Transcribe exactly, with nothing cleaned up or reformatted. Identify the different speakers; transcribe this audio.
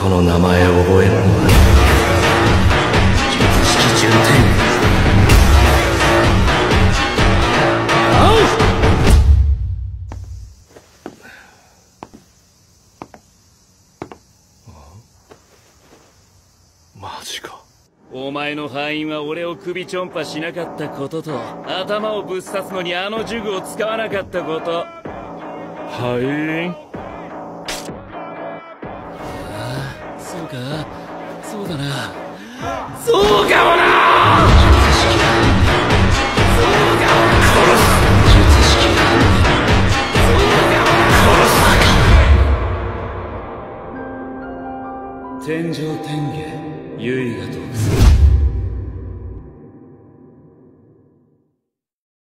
Speaker 1: この名前を覚えるのは術式順天。マジか。
Speaker 2: お前の敗因は俺を首ちょんぱしなかったことと、頭をぶっ刺すのにあの呪具を使わなかったこと。
Speaker 1: 敗因？
Speaker 2: ああ、そうか、そうだな、そうかもな。
Speaker 1: 術式
Speaker 2: そうかもな。
Speaker 1: 殺す。術式
Speaker 2: そうかもな。
Speaker 1: 殺す。
Speaker 2: 天上天下、唯我独尊。